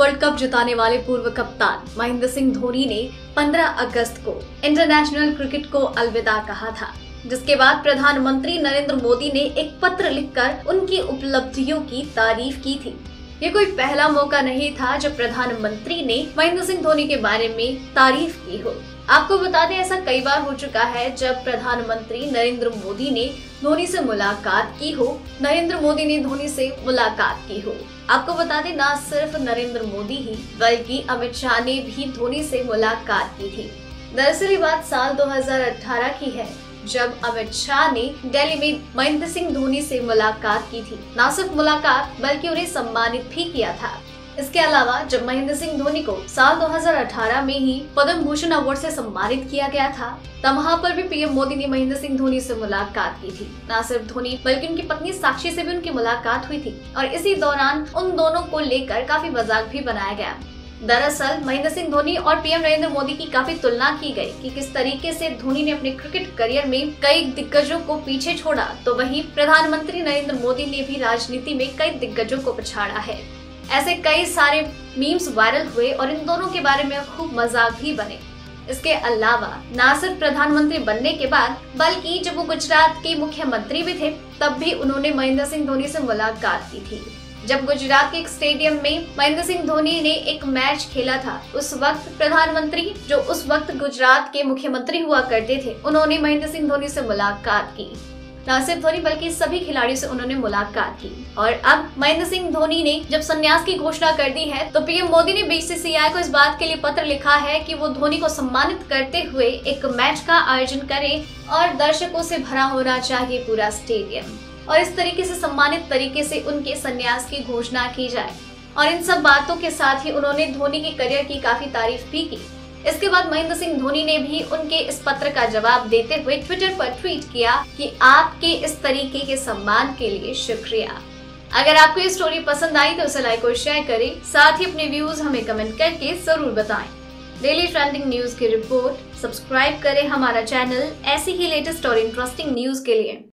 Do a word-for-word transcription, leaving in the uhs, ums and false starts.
World cup जिताने वाले पूर्व कप्तान महेंद्र सिंह धोनी ने पंद्रह अगस्त को इंटरनेशनल क्रिकेट को अलविदा कहा था, जिसके बाद प्रधानमंत्री नरेंद्र मोदी ने एक पत्र लिखकर उनकी उपलब्धियों की तारीफ की थी। ये कोई पहला मौका नहीं था जब प्रधानमंत्री ने महेंद्र सिंह धोनी के बारे में तारीफ की हो। आपको बता दें, ऐसा कई बार हो चुका है जब प्रधानमंत्री नरेंद्र मोदी ने धोनी से मुलाकात की हो, नरेंद्र मोदी ने धोनी से मुलाकात की हो। आपको बता दें, ना सिर्फ नरेंद्र मोदी ही बल्कि अमित शाह ने भी धोनी से मुलाकात की थी। दरअसल ये बात साल दो हज़ार अठारह की है, जब अमित शाह ने दिल्ली में महेंद्र सिंह धोनी से मुलाकात की थी। न सिर्फ मुलाकात बल्कि उन्हें सम्मानित भी किया था। इसके अलावा जब महेंद्र सिंह धोनी को साल दो हज़ार अठारह में ही पद्म भूषण अवार्ड से सम्मानित किया गया था, तब वहाँ पर भी पीएम मोदी ने महेंद्र सिंह धोनी से मुलाकात की थी। न सिर्फ धोनी बल्कि उनकी पत्नी साक्षी से भी उनकी मुलाकात हुई थी और इसी दौरान उन दोनों को लेकर काफी मजाक भी बनाया गया। दरअसल महेंद्र सिंह धोनी और पीएम नरेंद्र मोदी की काफी तुलना की गई कि किस तरीके से धोनी ने अपने क्रिकेट करियर में कई दिग्गजों को पीछे छोड़ा, तो वहीं प्रधानमंत्री नरेंद्र मोदी ने भी राजनीति में कई दिग्गजों को पछाड़ा है। ऐसे कई सारे मीम्स वायरल हुए और इन दोनों के बारे में खूब मजाक भी बने। इसके अलावा न सिर्फ प्रधानमंत्री बनने के बाद बल्कि जब वो गुजरात के मुख्यमंत्री भी थे, तब भी उन्होंने महेंद्र सिंह धोनी से मुलाकात की थी। जब गुजरात के एक स्टेडियम में महेंद्र सिंह धोनी ने एक मैच खेला था, उस वक्त प्रधानमंत्री, जो उस वक्त गुजरात के मुख्यमंत्री हुआ करते थे, उन्होंने महेंद्र सिंह धोनी से मुलाकात की। न सिर्फ धोनी बल्कि सभी खिलाड़ियों से उन्होंने मुलाकात की। और अब महेंद्र सिंह धोनी ने जब संन्यास की घोषणा कर दी है, तो पीएम मोदी ने बीसीसीआई को इस बात के लिए पत्र लिखा है कि वो धोनी को सम्मानित करते हुए एक मैच का आयोजन करें और दर्शकों से भरा होना चाहिए पूरा स्टेडियम, और इस तरीके से सम्मानित तरीके से उनके संन्यास की घोषणा की जाए। और इन सब बातों के साथ ही उन्होंने धोनी के करियर की काफी तारीफ भी की। इसके बाद महेंद्र सिंह धोनी ने भी उनके इस पत्र का जवाब देते हुए ट्विटर पर ट्वीट किया कि आपके इस तरीके के सम्मान के लिए शुक्रिया। अगर आपको ये स्टोरी पसंद आई तो उसे लाइक और शेयर करें, साथ ही अपने व्यूज हमें कमेंट करके जरूर बताएं। डेली ट्रेंडिंग न्यूज की रिपोर्ट सब्सक्राइब करें हमारा चैनल ऐसी ही लेटेस्ट और इंटरेस्टिंग न्यूज के लिए।